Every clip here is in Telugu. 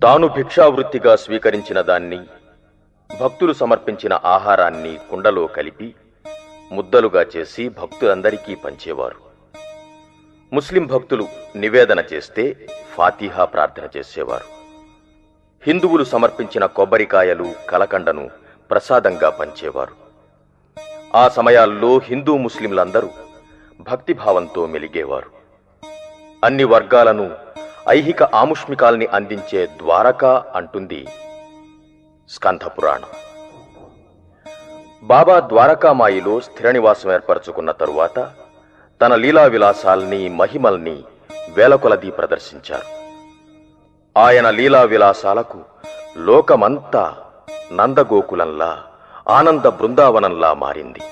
తాను భిక్షావృత్తిగా స్వీకరించిన దాన్ని, భక్తులు సమర్పించిన ఆహారాన్ని కుండలో కలిపి ముద్దలుగా చేసి భక్తులందరికీ పంచేవారు. ముస్లిం భక్తులు నివేదన చేస్తే ఫాతిహా ప్రార్థన చేసేవారు. హిందువులు సమర్పించిన కొబ్బరికాయలు, కలకండను ప్రసాదంగా పంచేవారు. ఆ సమయాల్లో హిందూ ముస్లింలందరూ భక్తిభావంతో మెలిగేవారు. అన్ని వర్గాలను ఐహిక ఆముష్మికాల్ని అందించే ద్వారకా అంటుంది స్కంధ పురాణం. బాబా ద్వారకామాయిలో స్థిర నివాసం ఏర్పరచుకున్న తరువాత తన లీలా విలాసాల్ని, మహిమల్ని వేలకొలదీ ప్రదర్శించారు. ఆయన లీలా విలాసాలకు లోకమంతా నందగోకులంలా, ఆనంద బృందావనంలా మారింది.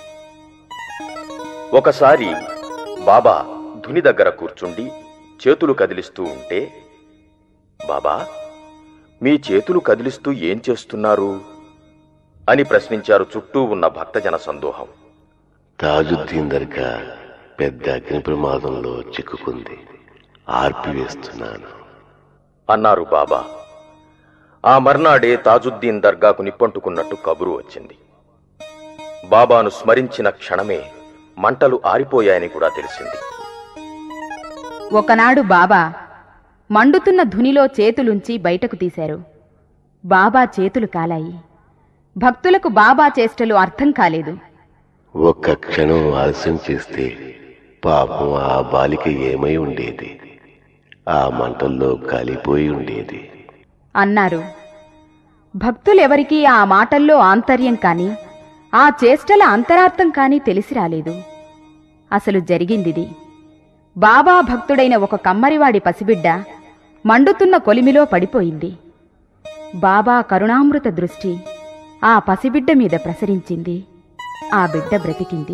ఒకసారి బాబా ధుని దగ్గర కూర్చుండి చేతులు కదిలిస్తూ ఉంటే, బాబా, మీ చేతులు కదిలిస్తూ ఏం చేస్తున్నారు అని ప్రశ్నించారు చుట్టూ ఉన్న భక్తజన సందోహం. తాజుద్దీన్ దర్గా పెద్ద అగ్ని ప్రమాదంలో చిక్కుకుంది, ఆర్పివేస్తున్నాను అన్నారు బాబా. ఆ మర్నాడే తాజుద్దీన్ దర్గాకు నిప్పంటుకున్నట్టు కబురు వచ్చింది. బాబాను స్మరించిన క్షణమే మంటలు ఆరిపోయాయని కూడా తెలిసింది. ఒకనాడు బాబా మండుతున్న ధునిలో చేతులుంచి బయటకు తీశారు. బాబా చేతులు కాలాయి. భక్తులకు బాబా చేష్టలు అర్థం కాలేదు. ఒక్క క్షణం ఆలస్యం చేస్తే పాపం ఆ బాలిక ఏమై ఉండేది, ఆ మంటల్లో కాలిపోయి ఉండేది అన్నారు. భక్తులెవరికీ ఆ మాటల్లో ఆంతర్యం కాని, ఆ చేష్టల అంతరార్థం కాని తెలిసి రాలేదు. అసలు జరిగిందిది. బాబా భక్తుడైన ఒక కమ్మరివాడి పసిబిడ్డ మండుతున్న కొలిమిలో పడిపోయింది. బాబా కరుణామృత దృష్టి ఆ పసిబిడ్డ మీద ప్రసరించింది. ఆ బిడ్డ బ్రతికింది.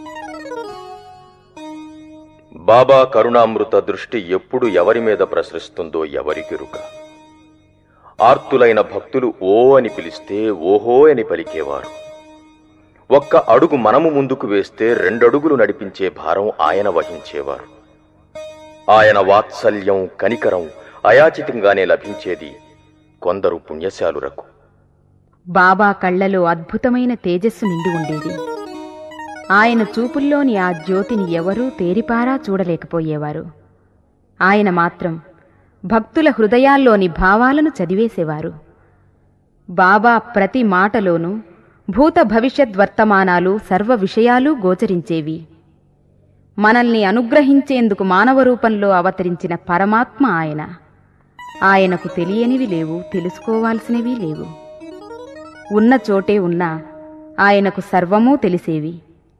బాబా కరుణామృత దృష్టి ఎప్పుడు ఎవరి మీద ప్రసరిస్తుందో ఎవరికెరుక. ఆర్తులైన భక్తులు ఓ అని పిలిస్తే ఓహో అని పలికేవారు. ఒక్క అడుగు మనము ముందుకు వేస్తే 2 అడుగులు నడిపించే భారం ఆయన వహించేవారు. ఆయన వాత్సల్యం, కనికరం అయాచితంగానే లభించేది కొందరు పుణ్యశాలురకు. బాబా కళ్లలో అద్భుతమైన తేజస్సు నిండి ఉండేది. ఆయన చూపుల్లోని ఆ జ్యోతిని ఎవరూ తేరిపారా చూడలేకపోయేవారు. ఆయన మాత్రం భక్తుల హృదయాల్లోని భావాలను చదివేసేవారు. బాబా ప్రతి మాటలోనూ భూత భవిష్యద్వర్తమానాలు సర్వ విషయాలు గోచరించేవి. మనల్ని అనుగ్రహించేందుకు మానవ రూపంలో అవతరించిన పరమాత్మ ఆయన. ఆయనకు తెలియనివి లేవు, తెలుసుకోవాల్సినవి లేవు. ఉన్న చోటే ఉన్నా ఆయనకు సర్వమూ తెలిసేవి.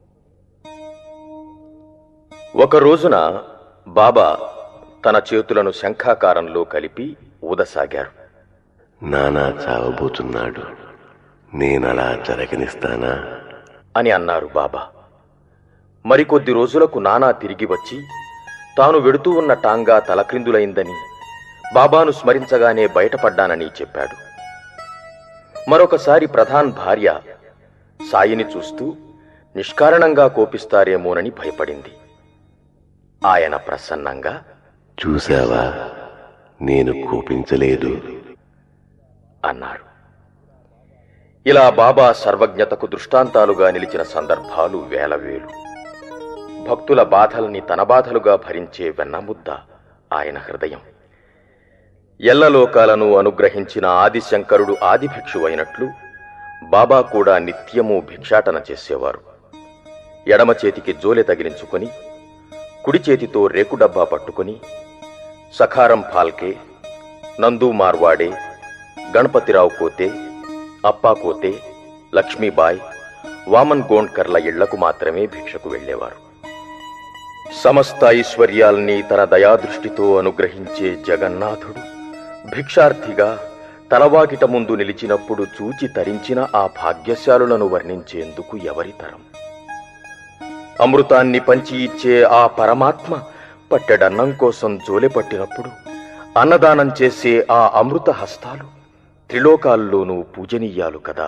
ఒక రోజున బాబా తన చేతులను శంఖాకారంలో కలిపి ఊదసాగారు. నానా చావబోతున్నాడు, నేనలా జరగనిస్తానా అని అన్నారు బాబా. మరికొద్ది రోజులకు నానా తిరిగి వచ్చి తాను వెడుతూ ఉన్న టాంగా తలక్రిందులైందని, బాబాను స్మరించగానే బయటపడ్డానని చెప్పాడు. మరొకసారి ప్రధాన్ భార్య సాయిని చూస్తూ నిష్కారణంగా కోపిస్తారేమోనని భయపడింది. ఆయన ప్రసన్నంగా, చూశావా, నేను కోపించలేదు అన్నారు. ఇలా బాబా సర్వజ్ఞతకు దృష్టాంతాలుగా నిలిచిన సందర్భాలు వేలవేలు. భక్తుల బాధల్ని తన బాధలుగా భరించే వెన్నముద్ద ఆయన హృదయం. ఎల్లలోకాలను అనుగ్రహించిన ఆదిశంకరుడు ఆదిభిక్షు అయినట్లు బాబా కూడా నిత్యము భిక్షాటన చేసేవారు. ఎడమ చేతికి జోలె తగిలించుకొని, కుడి చేతితో రేకు డబ్బా పట్టుకొని సఖారం ఫాల్కే, నందూ మార్వాడే, గణపతిరావు కోతే, అప్పా కోతే, లక్ష్మీబాయ్, వామన్ గోండ్కర్ల ఇళ్లకు మాత్రమే భిక్షకు వెళ్లేవారు. సమస్త ఐశ్వర్యాల్ని తన దయాదృష్టితో అనుగ్రహించే జగన్నాథుడు భిక్షార్థిగా తలవాకిట ముందు నిలిచినప్పుడు చూచి తరించిన ఆ భాగ్యశాలులను వర్ణించేందుకు ఎవరితరం? అమృతాన్ని పంచి ఇచ్చే ఆ పరమాత్మ పట్టెడన్నం కోసం జోలెపట్టినప్పుడు అన్నదానం చేసే ఆ అమృత హస్తాలు త్రిలోకాల్లోనూ పూజనీయాలు కదా.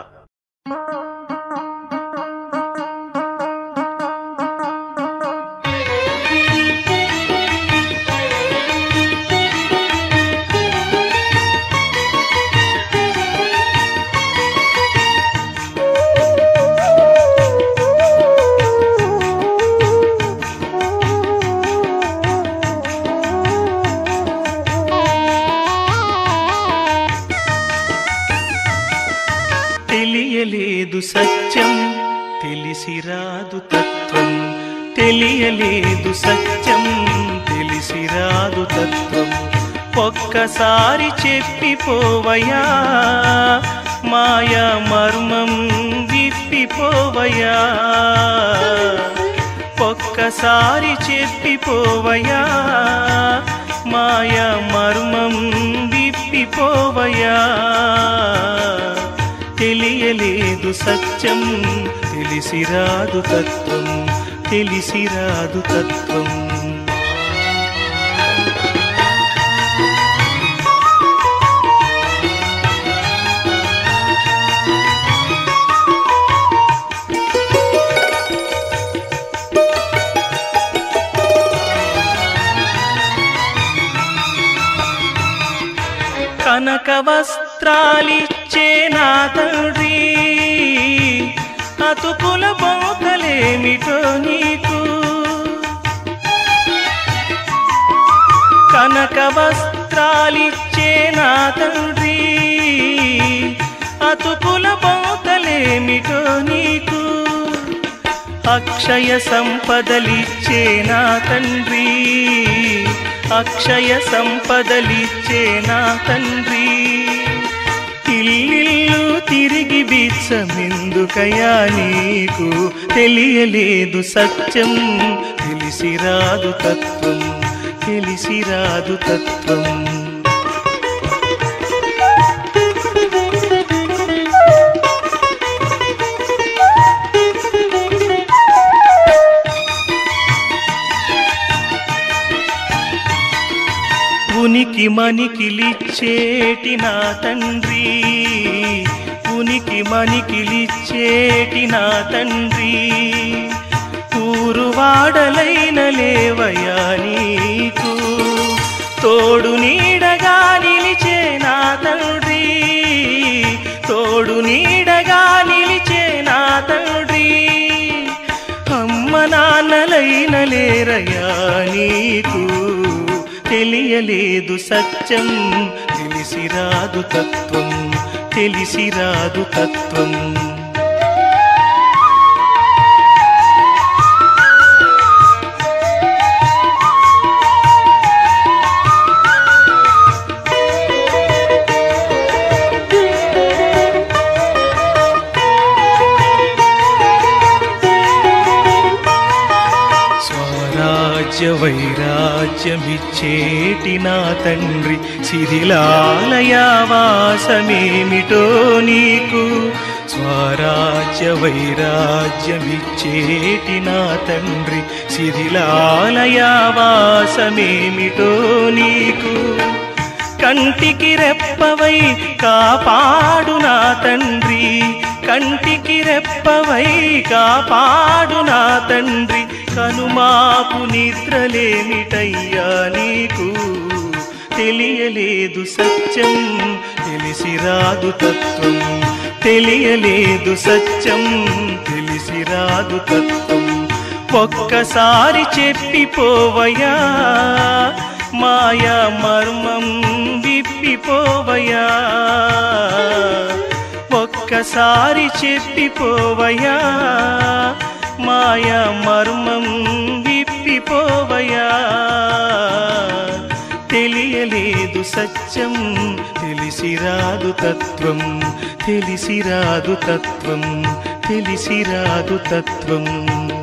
తెలియలేదు సత్యం తెలిసిరాదు తత్వం తెలియలేదు సత్యం తెలిసిరాదు తత్వం ఒక్కసారి చెప్పిపోవయా మాయా మర్మం విప్పిపోవయా ఒక్కసారి చెప్పిపోవయా మాయా మర్మం విప్పిపోవయా తెలియలేదు సత్యం తెలిసిరాదు తత్వం తెలిసిరాదు తత్వం కనక వస్త్రాలిచ్చే నా తండ్రి అతుకుల బోతలేమిటో నీకు కనక వస్త్రాలిచ్చే నా తండ్రి అతుకుల బోతలేమిటో నీకు అక్షయ సంపదలిచ్చే నా తండ్రి అక్షయ సంపదలిచ్చే నా తండ్రి ఇల్లిల్లు తిరిగి బిచ్చమెందుకయా నీకు తెలియలేదు సత్యం తెలిసిరాదు తత్వం తెలిసిరాదు తత్వం ఉనికి మనికిలిచ్చేటి నా తండ్రి ఉనికి మనికిలిచ్చేటి నా తండ్రి ఊరువాడలైన లేవయా నీకు తోడు నీడగా నిలిచే నా తండ్రి తోడు నీడగా నిలిచే నా తండ్రి అమ్మ నాన్నలైన లేరయా నీకు తెలియలేదు సత్యం తెలిసిరాదు తత్వం తెలిసిరాదు తత్వం వైరాజ్యమిచ్చేటి నా తండ్రి శిథిలాలయావాసమేమిటో నీకు స్వరాజ్య వైరాజ్యమిచ్చేటి నా తండ్రి శిథిలాలయావాసమేమిటో నీకు కంటికి రెప్పవై కాపాడు నా తండ్రి కంటికి రెప్పవై కాపాడు నా తండ్రి కనుమాపు నిద్రలేమిటయ్యా నీకు తెలియలేదు సత్యం తెలిసిరాదు తత్వం తెలియలేదు సత్యం తెలిసిరాదు తత్వం ఒక్కసారి చెప్పిపోవయా మాయా మర్మం విప్పిపోవయా ఒక్కసారి చెప్పిపోవయా మాయా మర్మం విప్పిపోవయా తెలియలేదు సత్యం తెలిసిరాదు తత్వం తెలిసిరాదు తత్వం తెలిసిరాదు తత్వం